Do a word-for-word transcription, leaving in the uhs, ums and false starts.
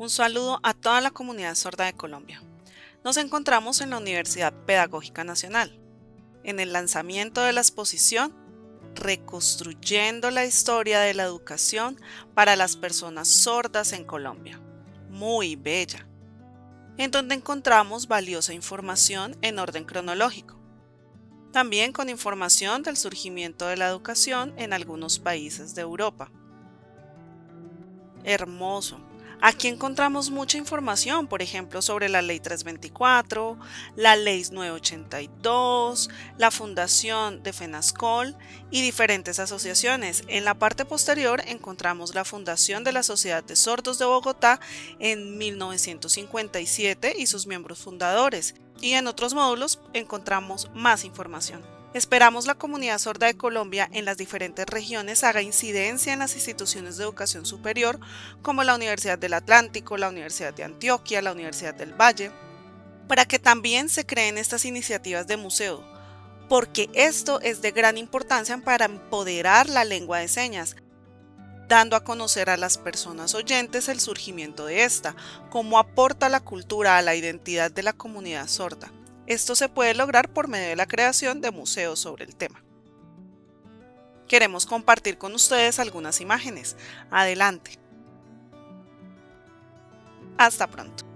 Un saludo a toda la comunidad sorda de Colombia. Nos encontramos en la Universidad Pedagógica Nacional, en el lanzamiento de la exposición Reconstruyendo la historia de la educación para las personas sordas en Colombia. Muy bella, en donde encontramos valiosa información en orden cronológico, también con información del surgimiento de la educación en algunos países de Europa. Hermoso. Aquí encontramos mucha información, por ejemplo, sobre la Ley trescientos veinticuatro, la Ley novecientos ochenta y dos, la fundación de FENASCOL y diferentes asociaciones. En la parte posterior encontramos la fundación de la Sociedad de Sordos de Bogotá en mil novecientos cincuenta y siete y sus miembros fundadores. Y en otros módulos encontramos más información. Esperamos la comunidad sorda de Colombia en las diferentes regiones haga incidencia en las instituciones de educación superior como la Universidad del Atlántico, la Universidad de Antioquia, la Universidad del Valle, para que también se creen estas iniciativas de museo, porque esto es de gran importancia para empoderar la lengua de señas, dando a conocer a las personas oyentes el surgimiento de esta, cómo aporta la cultura a la identidad de la comunidad sorda. Esto se puede lograr por medio de la creación de museos sobre el tema. Queremos compartir con ustedes algunas imágenes. Adelante. Hasta pronto.